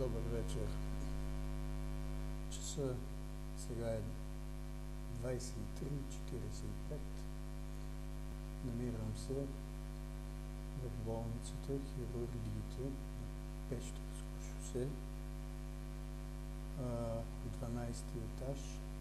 Добър вечер. Часа сега е 23:45. Намирам се в болницата хирургиите на Пещерско шосе, 12-ти етаж.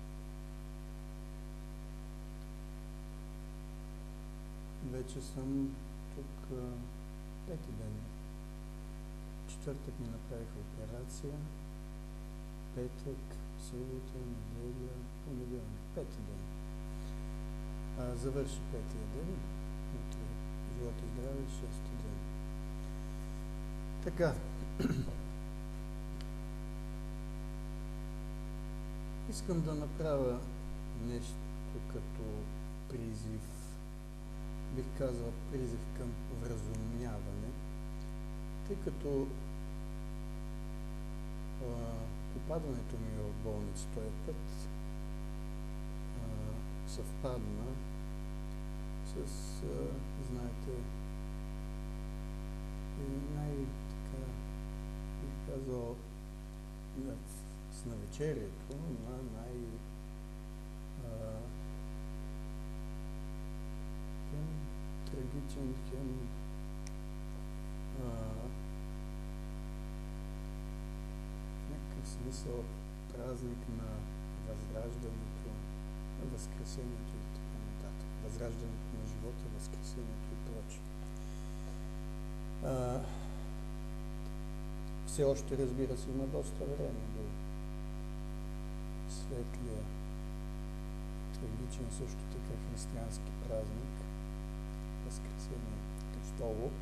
Вече съм тук пети ден. Четвъртък ми направиха операция, петък, събота, неделя, понеделник, пети ден. Завърши петия ден, утре живот и здраве, шести ден. Така, искам да направя нещо като призив, бих казал призив към вразумяване, тъй като попадането ми в болница този път съвпадна с, знаете, най-така, бих казал, с навечерието на хем трагичен, хем някакъв смисъл празник на възраждането, на възкресението и така нататък. Възраждането на живота, възкресението и прочее. Все още, разбира се, има доста време до светлия, трагичен също така християнски празник, Възкресение Христово.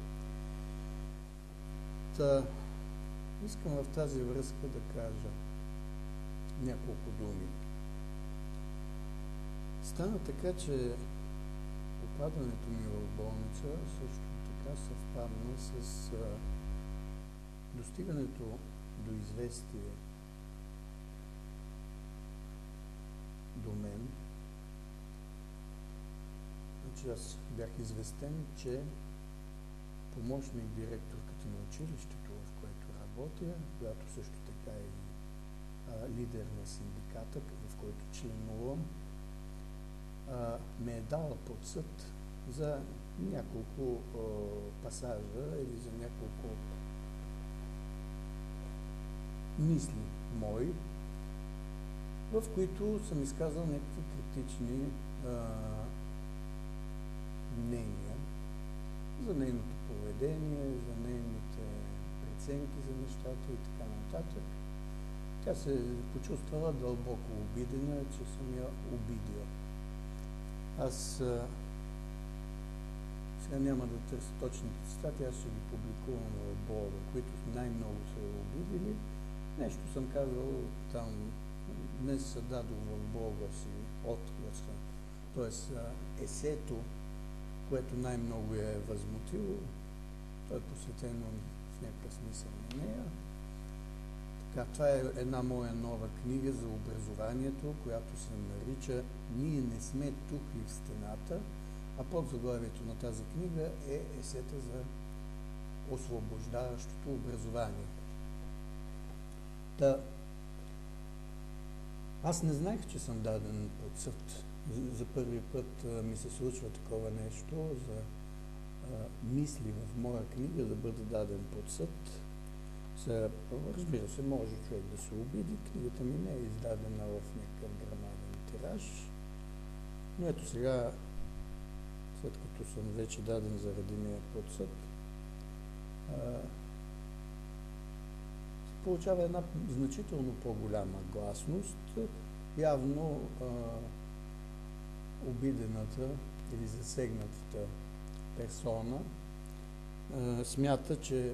Искам в тази връзка да кажа няколко думи. Стана така, че попадането ми в болница също така съвпадна с достигането до известие до мен. Значи аз бях известен, че помощник директорката на училището, в което работя, която също така е лидер на синдиката, в който членувам, ме е дала под съд за няколко пасажа или за няколко мисли мои, в които съм изказал някакви критични мнения за нейното поведение, за нейните преценки за нещата и така нататък. Тя се почувствала дълбоко обидена, че съм я обидил. Аз сега няма да търся точните цитати, аз ще ги публикувам в блога, които най-много са обидили. Нещо съм казал там, днес се дадох в блога си отгласа, т.е. есето, което най-много я е възмутило. То е посветено в някакъв смисъл на нея. Така, това е една моя нова книга за образованието, която се нарича "Ние не сме тухли в стената", а под заглавието на тази книга е есета за освобождаващото образование. Аз не знаех, че съм даден под съд. За първи път ми се случва такова нещо, за мисли в моя книга да бъде даден под съд. Разбира се, може човек да се обиди. Книгата ми не е издадена в някакъв грамаден тираж. Но ето сега, след като съм вече даден заради нея под съд, се получава една значително по-голяма гласност. Явно обидената или засегнатата персона смята, че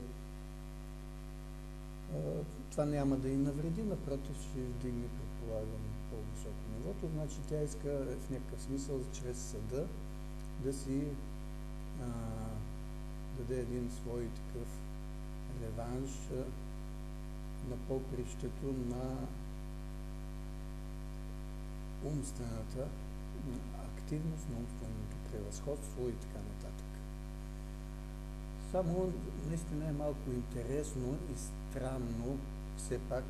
това няма да й навреди, напротив ще вдигне, предполагам, по-високо нивото. Значи тя иска в някакъв смисъл, чрез съда, да си даде един свой такъв реванш на попрището на умствената активност, на умственото превъзходство и така нататък. Само наистина е малко интересно и странно все пак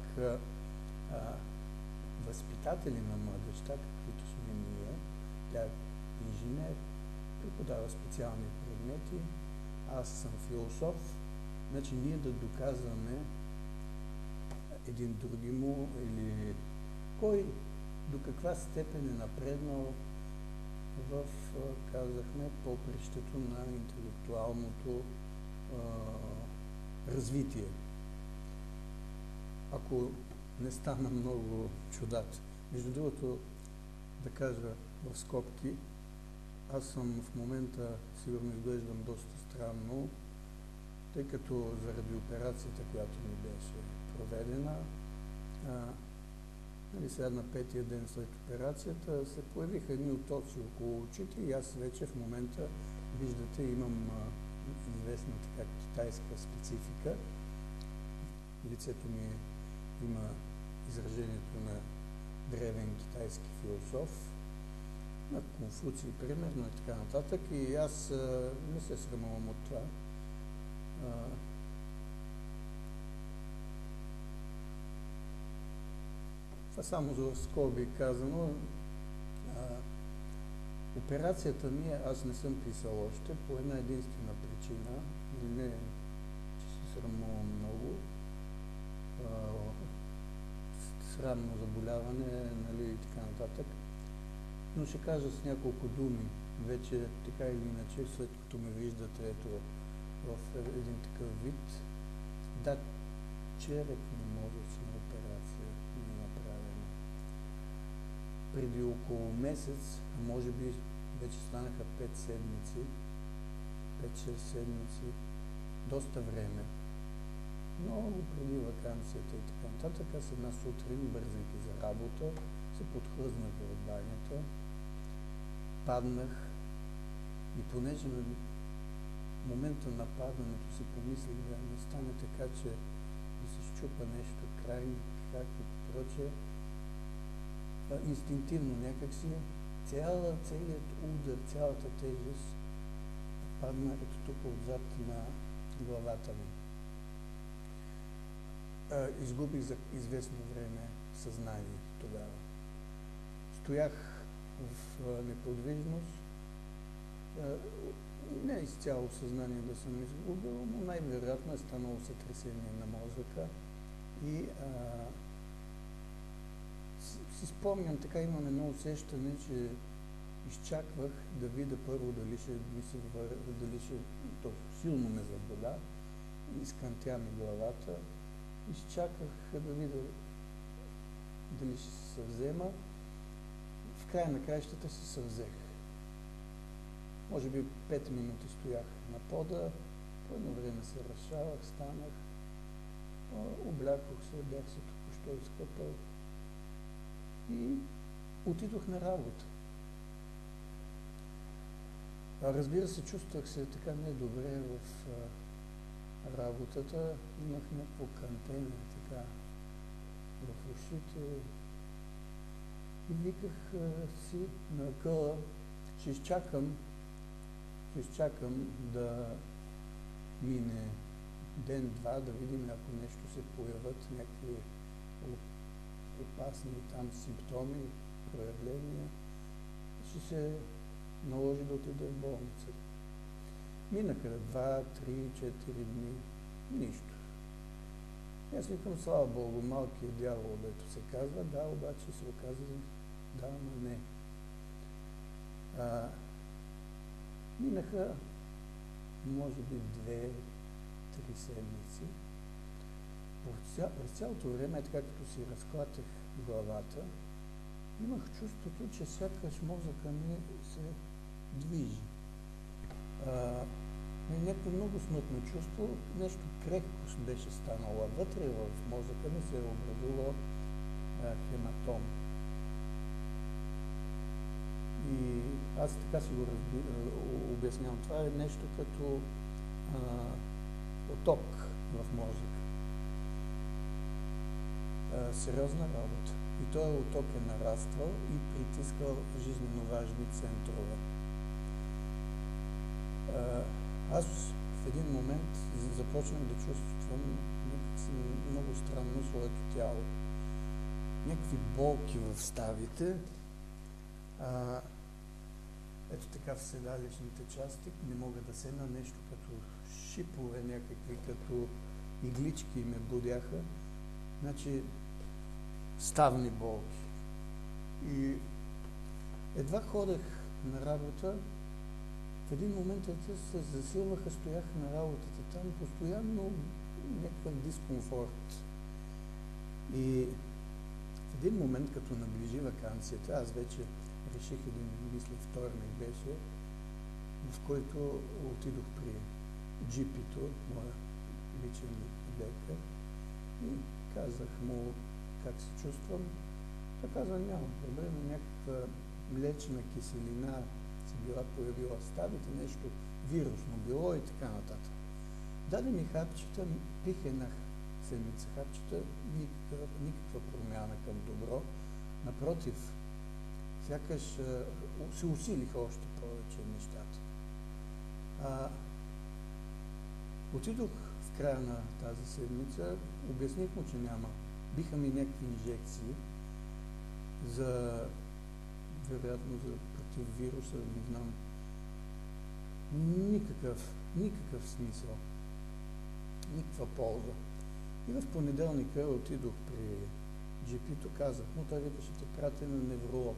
възпитатели на младежта, каквито сме ние. Тя е инженер, преподава специални предмети, аз съм философ. Значи ние да доказваме един други му или кой до каква степен е напреднал в, казахме, попрището на интелектуалното развитие. Ако не стана много чудат. Между другото, да кажа в скобки, аз съм в момента, сигурно изглеждам доста странно, тъй като заради операцията, която ми беше проведена, сега на 5-тия ден след операцията се появиха едни отоци около очите и аз вече в момента, виждате, имам известна така китайска специфика. Лицето ми има изражението на древен китайски философ, на Конфуций, примерно, и така нататък. И аз не се срамувам от това. Това само за скоби казано. Операцията ми, аз не съм писал още, по една единствена причина. Не, че се срамувам много. Срамно заболяване, нали, и така нататък. Но ще кажа с няколко думи. Вече, така или иначе, след като ме виждате, ето, в един такъв вид, да, черепно-мозъчна операция ми е направена. Преди около месец, а може би вече станаха 5 седмици, 5-6 седмици, доста време. Много преди вакансията и така нататък, аз една сутрин, бързайки за работа, се подхлъзнах в банята, паднах и понеже в момента на падането си помислих да не стане така, че да се щупа нещо край, как и прочее, инстинктивно някакси целият удар, цялата тежест падна ето тук отзад на главата ми. Изгубих за известно време съзнание тогава. Стоях в неподвижност, не изцяло съзнание да съм изгубил, но най-вероятно е станало сътресение на мозъка и си спомням, така имам едно усещане, че изчаквах да видя първо дали ще то силно ме заболя, изкантя ми главата, изчаках да видя дали ще се съвзема. В края на краищата се съвзех. Може би 5 минути стоях на пода, по едно време се разшавах, станах, облякох се, бях се току-що изкъпал и отидох на работа. Разбира се, чувствах се така недобре в работата, имах някакво кантене така в ушите и виках си на къла, ще изчакам да мине ден-два, да видим ако нещо се появят, някакви опасни там симптоми, проявления, ще се наложи да отида в болница. Минаха 2, 3, 4 дни, нищо. Аз викам, слава Богу, малкият дявол, дето се казва, да, обаче се оказа, да, но не. Минаха, може би, 2-3 седмици. През цялото време, така като си разклатих главата, имах чувството, че сякаш мозъка ми се движи. Някакво много смътно чувство, нещо крехко беше станало. Вътре в мозъка ми се е образувал хематом. И аз така си го обяснявам. Това е нещо като оток в мозъка. Сериозна работа. И този оток е нараствал и притискал жизненно важни центрове. Аз в един момент започнах да чувствам някакси много странно своето тяло. Някакви болки в ставите, ето така в седалищните части, не мога да седна, нещо като шипове някакви, като иглички ме будяха. Значи ставни болки. И едва ходех на работа, в един момент се засилваха, стоях на работата там, постоянно някакъв дискомфорт. И в един момент, като наближи ваканцията, аз вече реших мисля, вторник беше, в който отидох при джипито, моя личен лекар, и казах му как се чувствам. Той каза, няма проблем, някаква млечна киселина се била появила в ставите, нещо вирусно било и така нататък. Даде ми хапчета, пих една седмица хапчета, никаква промяна към добро. Напротив, сякаш се усилиха още повече нещата. Отидох в края на тази седмица, обясних му, че няма. Биха ми някакви инжекции вероятно за против вируса, не знам. Никакъв смисъл. Никаква полза. И в понеделника отидох при джипито, казах му, той вика, ще те пратя на невролог.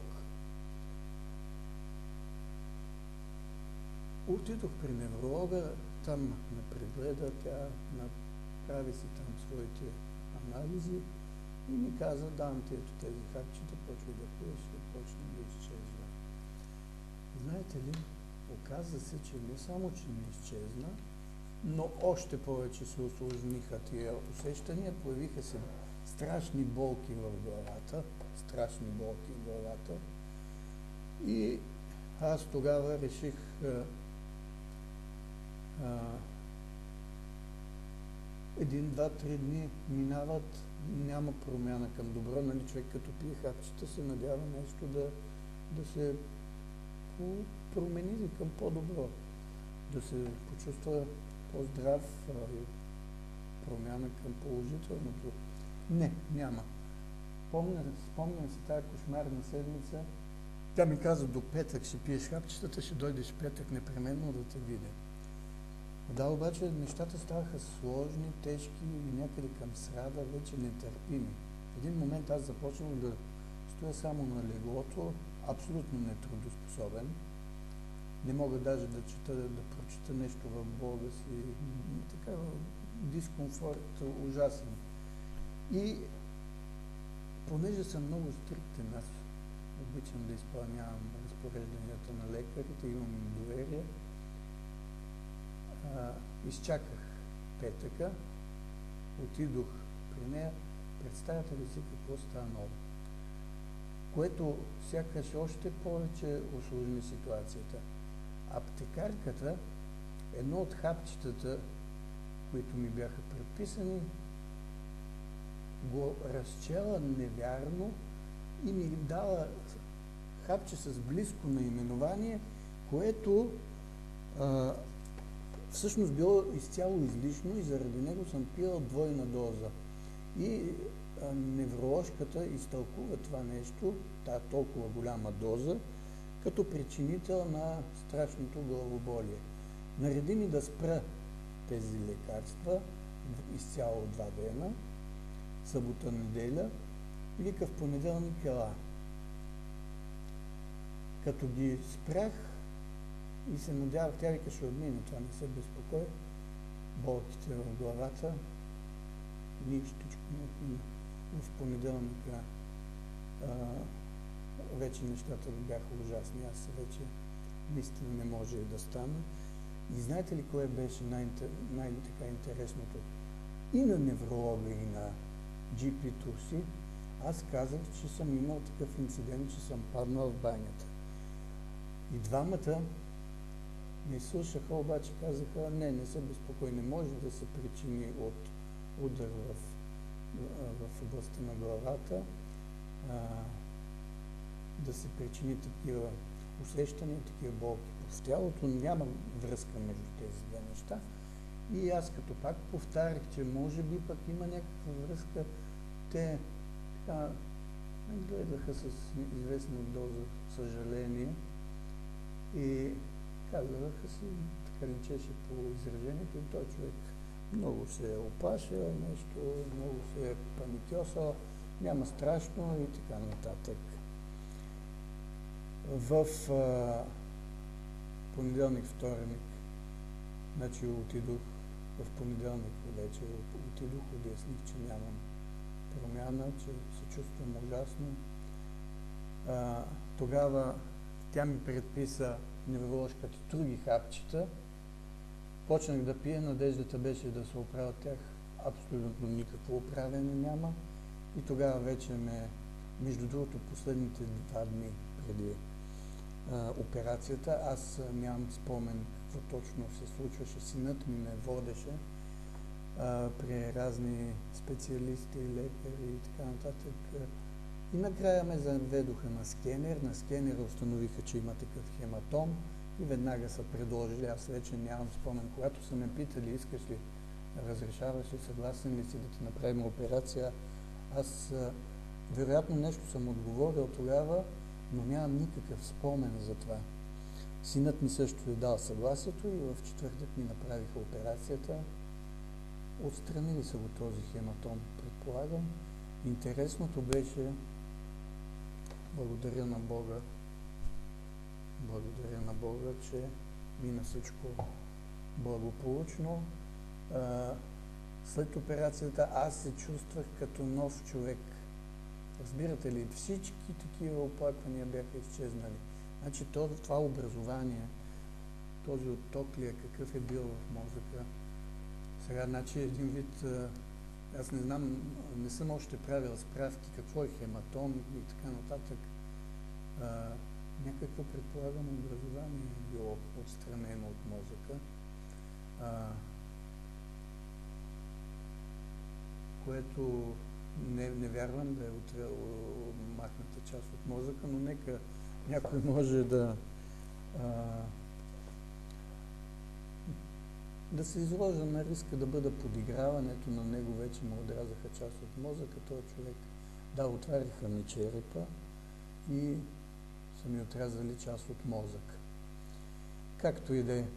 Отидох при невролога, там ме прегледа, тя направи си там своите анализи и ми каза, давам ти ето тези хапчета, почвай да пиеш и почне да изчезва. Знаете ли, оказа се, че не само, че не изчезна, но още повече се усложниха тия усещания, появиха се страшни болки в главата, и аз тогава реших един, два, три дни минават, няма промяна към добро, нали, човек като пие хапчета се надява нещо да се промени към по-добро, да се почувства по-здрав, промяна към положителното. Не, няма. Спомням си тази кошмарна седмица. Тя ми каза, до петък ще пиеш хапчетата, ще дойдеш петък непременно да те видя. Да, обаче нещата ставаха сложни, тежки и някъде към сряда вече нетърпими. В един момент аз започнах да стоя само на леглото, абсолютно нетрудоспособен. Не мога даже да прочита нещо в блога си. Така, дискомфорт ужасен. И понеже съм много стриктен, аз обичам да изпълнявам разпорежданията на лекарите, имам им доверие. Изчаках петъка, отидох при нея, представяте ли си какво става ново? Което сякаш още повече усложни ситуацията. Аптекарката, едно от хапчетата, които ми бяха предписани, го разчела невярно и ми дала хапче с близко наименование, което всъщност било изцяло излишно и заради него съм пила двойна доза. И невроложката изтълкува това нещо, тая толкова голяма доза, като причинител на страшното главоболие. Нареди ми да спра тези лекарства изцяло 2 дена, събота, неделя, вика в понеделник ела. Като ги спрях и се надявах, тя вика, ще отмине, това не се безпокой, болките в главата, нищичко не отмина. В понеделника вече нещата бяха ужасни, аз вече наистина не може да стана. И знаете ли кое беше най-така интересното? И на невролога, и на джипито си, аз казах, че съм имал такъв инцидент, че съм паднал в банята. И двамата не слушаха, обаче казаха, не се безпокой, не може да се причини от удар в областта на главата, да се причини такива усещания, такива болки в тялото. Няма връзка между тези две неща. И аз като пак повтарях, че може би пък има някаква връзка те така ме гледаха с известна доза съжаление и казаха си, така личеше по изражението, той човек много се е опашил, нещо, много се е паникьосал, няма страшно и така нататък. В понеделник, вторник, значи отидох в понеделник вече, отидох, обясних, че нямам промяна, че се чувствам ужасно. Тогава тя ми предписа невроложката други хапчета. Почнах да пия, надеждата беше да се оправя от тях. Абсолютно никакво оправяне няма. И тогава вече между другото, последните 2 дни преди операцията, аз нямам спомен какво точно се случваше. Синът ми ме водеше при разни специалисти, лекари и така нататък. И накрая ме заведоха на скенер. На скенера установиха, че има такъв хематом и веднага са предложили. Аз вече нямам спомен. Когато са ме питали, искаш ли, разрешаваш ли, съгласен ли си да ти направим операция, аз вероятно нещо съм отговорил тогава, но нямам никакъв спомен за това. Синът ми също е дал съгласието и в четвъртък ми направиха операцията. Отстранили са го този хематом, предполагам. Интересното беше, благодаря на Бога, че мина всичко благополучно. След операцията аз се чувствах като нов човек. Разбирате ли, всички такива оплаквания бяха изчезнали. Значи това образование, този отток ли е, какъв е бил в мозъка. Сега, значи един вид, аз не знам, не съм още правил справки какво е хематом и така нататък. Някакво, предполагам, образование е било отстранено от мозъка, което не вярвам да е махната част от мозъка, но нека някой може да се изложа на риска да бъда подиграването на него. Вече му отрязаха част от мозъка, този човек. Да, отваряха ми черепа и са ми отрязали част от мозък. Както и да е.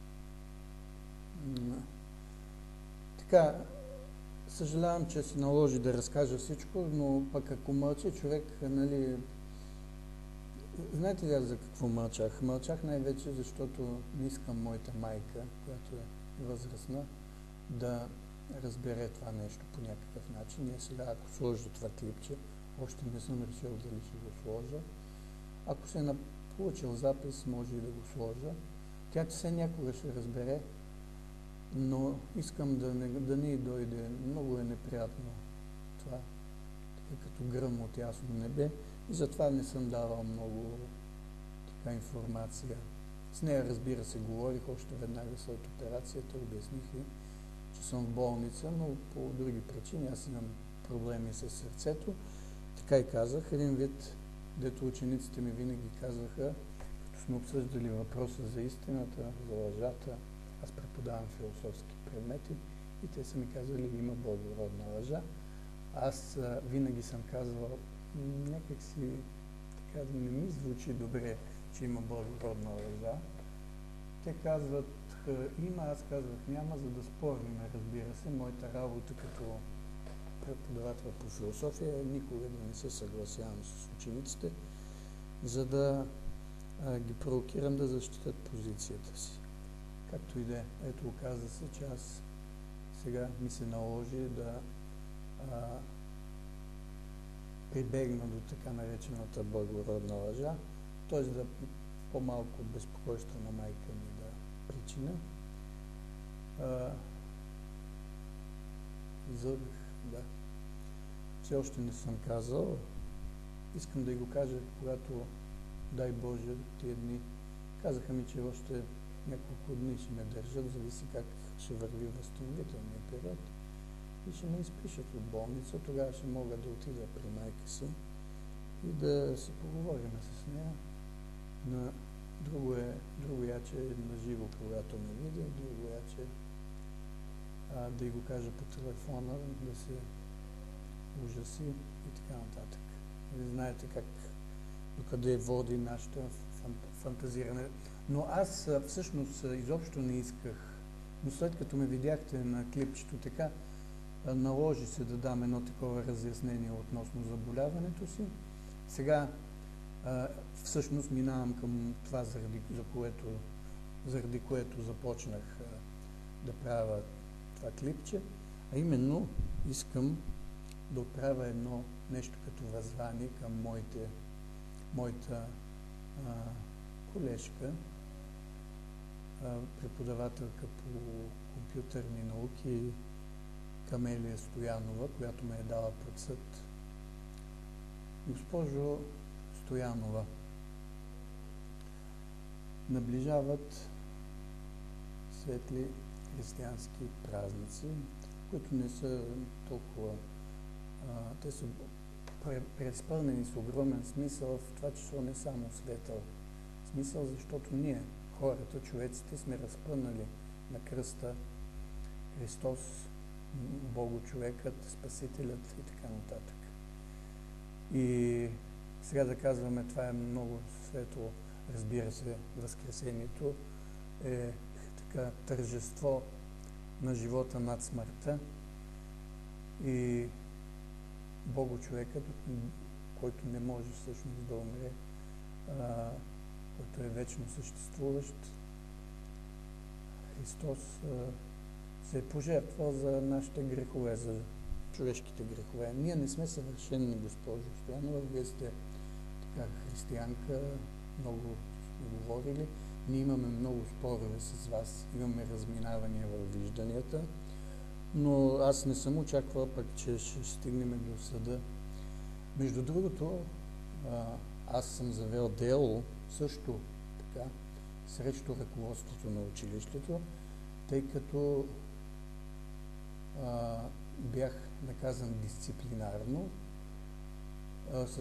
Така, съжалявам, че се наложи да разкажа всичко, но пък ако мълчи човек, нали... Знаете ли аз за какво мълчах? Мълчах най-вече, защото не искам моята майка, която е възрастна, да разбере това нещо по някакъв начин. Ние сега, ако сложа това клипче, още не съм решил дали ще го сложа. Ако се е получил запис, може и да го сложа. Тя все някога ще разбере, но искам да не й дойде. Много е неприятно това, така като гръм от ясно небе. И затова не съм давал много така информация. С нея, разбира се, говорих още веднага след операцията, обясних и, че съм в болница, но по други причини. Аз имам проблеми с сърцето. Така и казах. Един вид, дето учениците ми винаги казваха, като сме обсъждали въпроса за истината, за лъжата, аз преподавам философски предмети и те са ми казали, има благородна лъжа. Аз винаги съм казвал, някак си така не ми звучи добре, че има благородна лъжа. Те казват, има, аз казвах няма, за да спорим, разбира се. Моята работа като преподавател по философия е никога да не се съгласявам с учениците, за да ги провокирам да защитят позицията си. Както и да е. Ето, оказа се, че аз сега ми се наложи да прибегна до така наречената благородна лъжа, т.е. да по-малко безпокойство на майка ми да причина. Да. Все още не съм казал. Искам да го кажа, когато, дай Боже, тия дни. Казаха ми, че още няколко дни ще ме държат, зависи как ще върви възстановителния период. И ще ме изпишат от болница, тогава ще мога да отида при майка си и да си поговорим с нея. На друго яче на живо, когато ме видя, друго яче да й го кажа по телефона, да се ужаси и така нататък. Вие знаете докъде води нашата фантазиране. Но аз всъщност изобщо не исках, но след като ме видяхте на клипчето така, наложи се да дам едно такова разяснение относно заболяването си. Сега всъщност минавам към това, заради което започнах да правя това клипче, а именно искам да отправя едно нещо като въззвание към моята колежка, преподавателка по компютърни науки Камелия Стоянова, която ме е дала под съд. Госпожо Стоянова, наближават светли християнски празници, които не са толкова... те са преизпълнени с огромен смисъл, в това число не само светъл смисъл, защото ние, хората, човеците, сме разпънали на кръста Христос, Бого-човекът, Спасителят и така нататък. И сега да казваме, това е много светло, разбира се, Възкресението е така тържество на живота над смъртта и Бого-човекът, който не може всъщност да умре, който е вечно съществуващ, Христос се е пожертвал за нашите грехове, за човешките грехове. Ние не сме съвършени, госпожо Стоянова, вие сте така християнка, много сме говорили. Ние имаме много спорове с вас, имаме разминавания във вижданията, но аз не съм очаквал пък, че ще стигнем до съда. Между другото, аз съм завел дело също така срещу ръководството на училището, тъй като бях наказан дисциплинарно с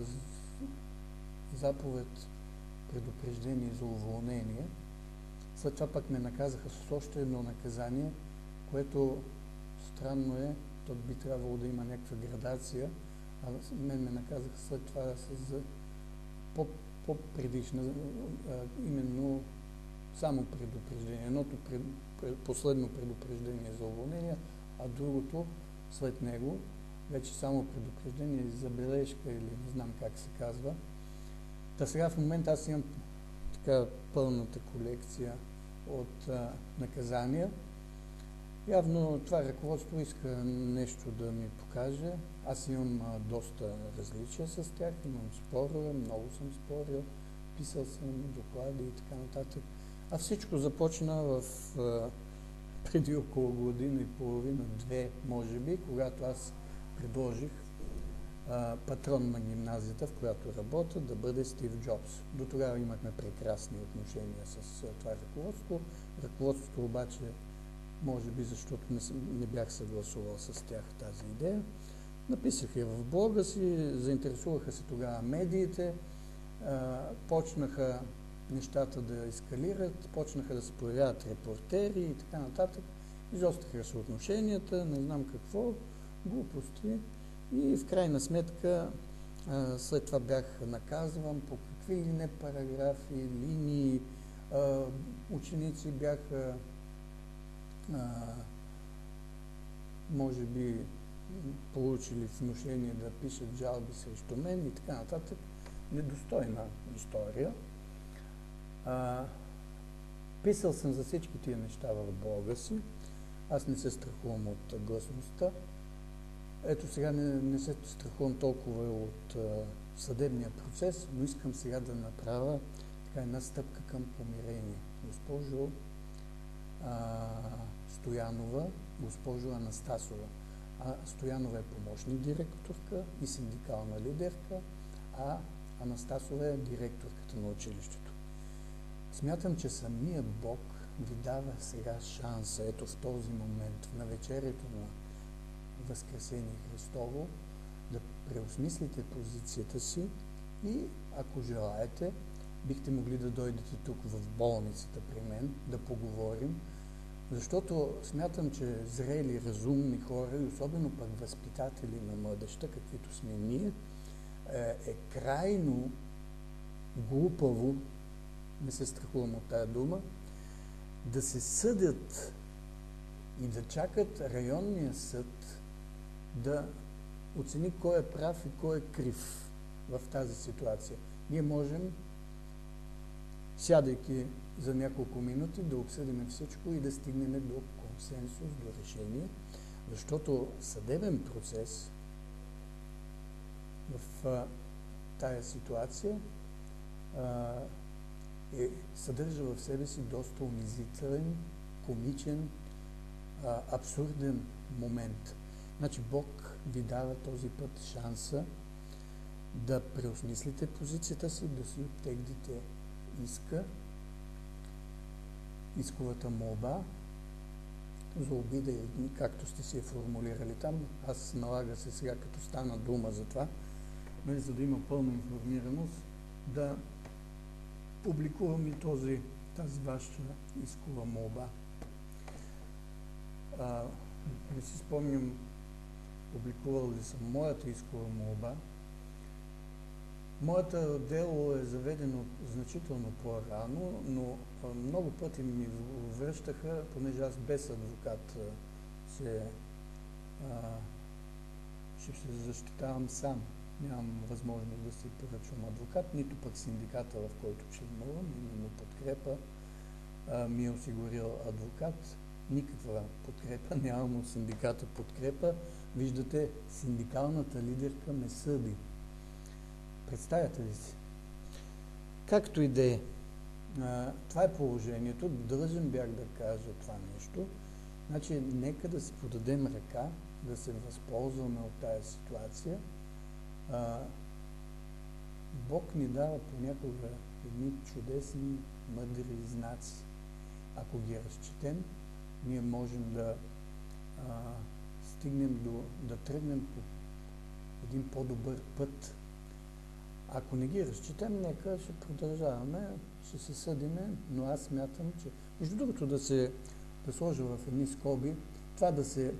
заповед предупреждение за уволнение. След това пък ме наказаха с още едно наказание, което странно е, то би трябвало да има някаква градация, а мен ме наказаха след това с по-предишна, именно само предупреждение. Едното последно предупреждение за уволнение, а другото след него вече само предупреждение, забележка или не знам как се казва. Та сега в момента аз имам така пълната колекция от наказания. Явно това ръководство иска нещо да ми покаже. Аз имам доста различия с тях, имам спорове, много съм спорил, писал съм доклади и така нататък. А всичко започна преди около година и половина, две, може би, когато аз предложих патрон на гимназията, в която работя, да бъде Стив Джобс. До тогава имахме прекрасни отношения с това ръководство. Ръководството обаче, може би защото не бях съгласувал с тях тази идея, написах я в блога си, заинтересуваха се тогава медиите, почнаха нещата да ескалират, почнаха да се появяват репортери и така нататък. Изостриха се отношенията, не знам какво, глупости. И в крайна сметка след това бях наказван по какви ли не параграфи, линии. Ученици бяха може би получили внушение да пишат жалби срещу мен и така нататък. Недостойна история. Писал съм за всички тия неща в блога си. Аз не се страхувам от гласността. Ето сега не се страхувам толкова от съдебния процес, но искам сега да направя така една стъпка към помирение. Госпожо Стоянова, госпожо Анастасова. Стоянова е помощник директорка и синдикална лидерка, а Анастасова е директорката на училището. Смятам, че самия Бог ви дава сега шанса, ето в този момент, в навечерието на Възкресение Христово, да преосмислите позицията си и, ако желаете, бихте могли да дойдете тук в болницата при мен, да поговорим, Защото смятам, че зрели, разумни хора и особено пък възпитатели на младежта, каквито сме ние, е крайно глупаво, не се страхувам от тая дума, да се съдят и да чакат районния съд да оцени кой е прав и кой е крив в тази ситуация. Ние можем, сядайки за няколко минути, да обсъдим всичко и да стигнем до консенсус, до решение, защото съдебен процес в тая ситуация съдържа в себе си доста унизителен, комичен, абсурден момент. Значи Бог ви дава този път шанса да преосмислите позицията си, да си оттеглите исковата молба за обида, както сте си я формулирали там. Аз налага се сега, като стана дума за това, за да има пълна информираност, да публикувам и тази ваша искова молба. Не си спомням, публикувал ли съм моята искова молба. Моето дело е заведено значително по-рано, но много пъти ми връщаха, понеже аз без адвокат ще се защитавам сам. Нямам възможност да си поръчвам адвокат, нито пък синдиката, в който членувам, именно подкрепа ми е осигурил адвокат. Никаква подкрепа, нямам от синдиката подкрепа. Виждате, синдикалната лидерка ме съди. Представяте ли си? Както и да е, това е положението. Длъжен бях да кажа това нещо. Значи, нека да си подадем ръка, да се възползваме от тая ситуация. Бог ни дава понякога едни чудесни, мъдри знаци. Ако ги разчетем, ние можем да стигнем да тръгнем по един по-добър път. Ако не ги разчетем, нека ще продължаваме, ще се съдиме, но аз смятам, че... Между другото, да сложа в едни скоби, това да се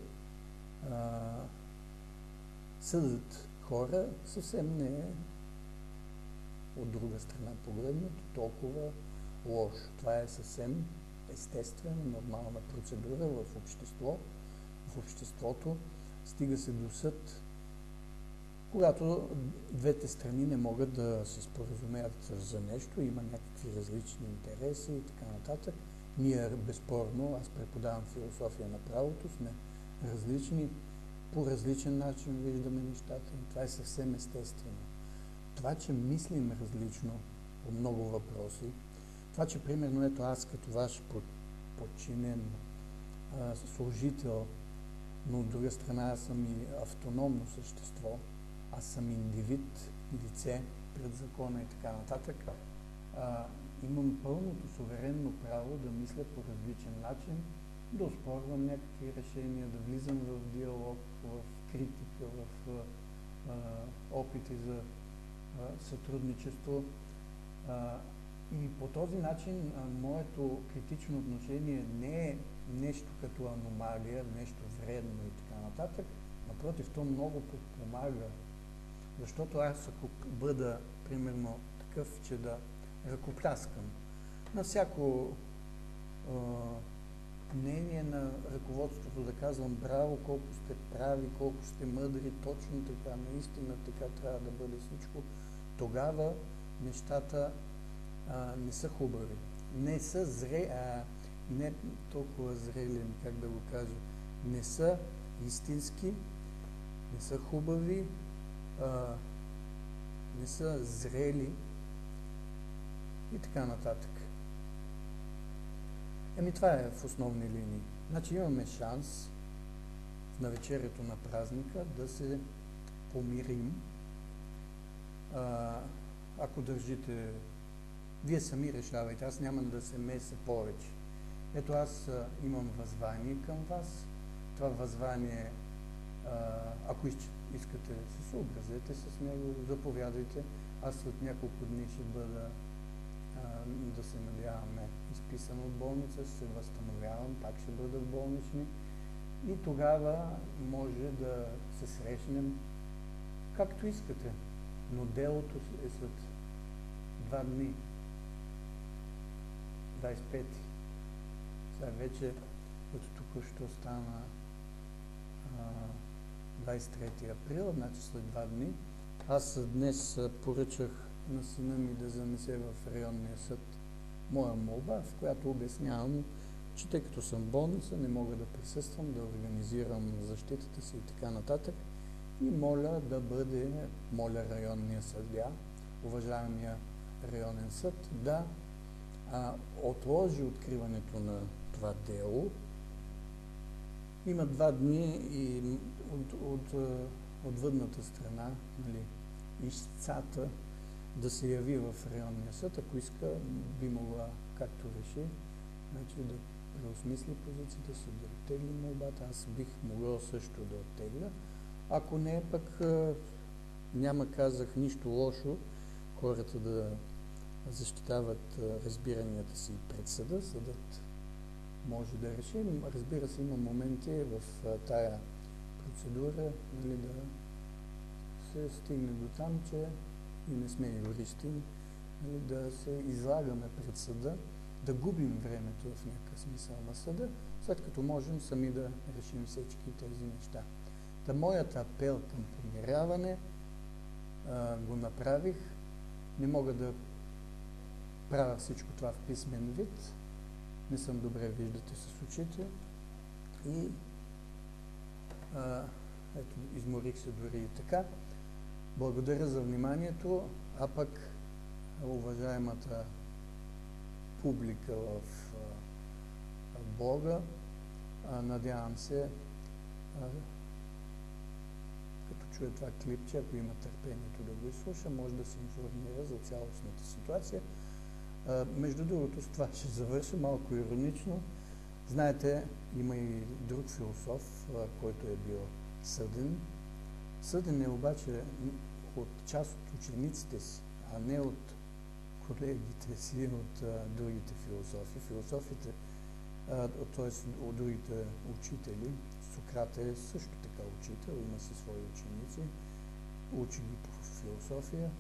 съдят хора съвсем не е от друга страна погледнато толкова лошо. Това е съвсем естествена, нормална процедура в обществото. Стига се до съд, когато двете страни не могат да се споразумеят за нещо, има някакви различни интереси и така нататък. Ние безспорно, аз преподавам философия на правото, сме различни, по различен начин виждаме нещата. Това е съвсем естествено. Това, че мислим различно по много въпроси, това, че примерно ето аз като ваш подчинен служител, но от друга страна аз съм и автономно същество, аз съм индивид, лице пред закона и така нататък, имам пълното суверенно право да мисля по различен начин, да оспорвам някакви решения, да влизам в диалог, в критика, в опити за сътрудничество. И по този начин моето критично отношение не е нещо като аномалия, нещо вредно и така нататък. Напротив, то много подпомага. Защото аз ако бъда, примерно, такъв, че да ръкопляскам на всяко мнение на ръководството, да казвам браво, колко сте прави, колко сте мъдри, точно така, наистина така трябва да бъде всичко, тогава нещата не са хубави. Не са не толкова зрели, как да го кажа, не са истински, не са хубави, не са зрели и така нататък. Това е в основни линии. Значи имаме шанс в навечерието на празника да се помирим. Ако държите, вие сами решавайте, аз няма да се меся повече. Ето аз имам въззвание към вас. Това въззвание, ако искате се съобразете с него, заповядайте. Аз след няколко дни ще бъда да се надяваме, изписан от болница, се възстановявам, пак ще бъда в болнични и тогава може да се срещнем както искате, но делото е след 2 дни, 25-ти. Сега вече, като току-що стана 23 април, значи след 2 дни, аз днес поръчах на сина ми да занесе в районния съд моя молба, в която обяснявам, че тъй като съм в болница, не мога да присъствам, да организирам защитата си и така нататък. И моля районния съдия, уважаемия районен съд, да отложи откриването на това дело. Има 2 дни и от отвъдната страна, нали, ищцата да се яви в районния съд, ако иска, би могла, както реши, значи да преосмисли позицията си, да оттегли молбата. Аз бих могъл също да оттегля. Ако не, пък няма, казах, нищо лошо хората да защитават разбиранията си пред съда. Съдът може да реши. Разбира се, има моменти в тая процедура, нали, да се стигне до там, че и не сме юристи, нали, да се излагаме пред съда, да губим времето в някакъв смисъл на съда, след като можем сами да решим всички тези неща. Та моят апел към помиряване го направих. Не мога да правя всичко това в писмен вид. Не съм добре, виждате с очите. И ето, изморих се дори и така. Благодаря за вниманието, а пък уважаемата публика в блога, надявам се, като чуе това клипче, ако има търпението да го изслуша, може да се информира за цялостната ситуация. Между другото, с това ще завърша малко иронично. Знаете, има и друг философ, който е бил съден. Съден е обаче от част от учениците си, а не от колегите си, от другите философи. Философите, т.е. от другите учители. Сократ е също така учител, има си свои ученици, учи ги по философия.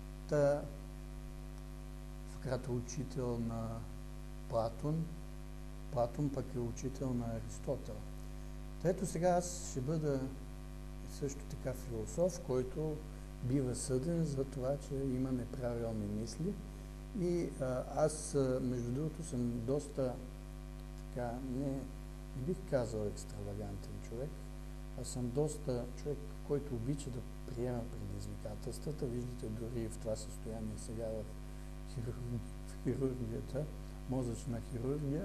Сократ е учител на Платон, Платон пък е учител на Аристотел. Ето сега аз ще бъда също така философ, който бива съден за това, че има неправилни мисли. И аз, между другото, съм доста така, не бих казал екстравагантен човек, аз съм доста човек, който обича да приема предизвикателствата. Виждате дори в това състояние сега в хирургията, мозъчна хирургия.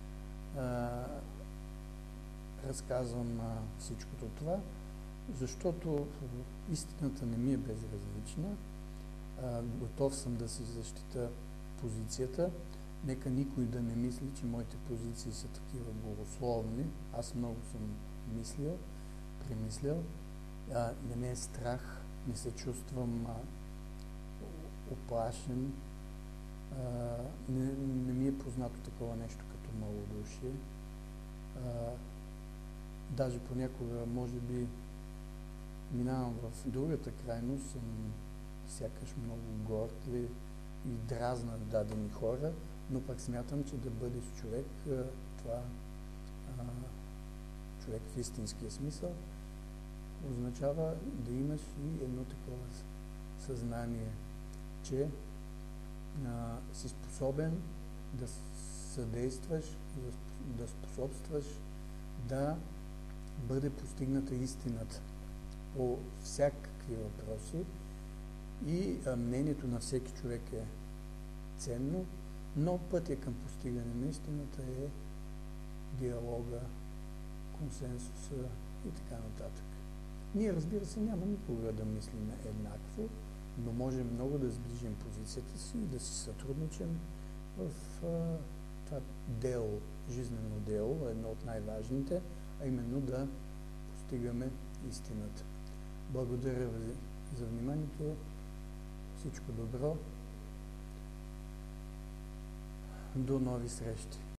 Разказвам всичкото това, защото истината не ми е безразлична. Готов съм да си защита позицията. Нека никой да не мисли, че моите позиции са такива богословни. Аз много съм мислил, премислял. Не ме е страх, не се чувствам оплашен. Не ми е познато такова нещо като малодушие. Даже понякога, може би, минавам в другата крайност, съм сякаш много горд и дразна дадени хора, но пък смятам, че да бъдеш човек, това човек в истинския смисъл, означава да имаш и едно такова съзнание, че си способен да съдействаш, да способстваш да бъде постигната истината по всякакви въпроси и мнението на всеки човек е ценно, но пътя към постигане на истината е диалога, консенсуса и така нататък. Ние, разбира се, няма никога да мислим еднакво, но можем много да сближим позицията си и да си сътрудничим в това дело, жизнено дело, едно от най-важните, а именно да постигаме истината. Благодаря ви за вниманието. Всичко добро. До нови срещи!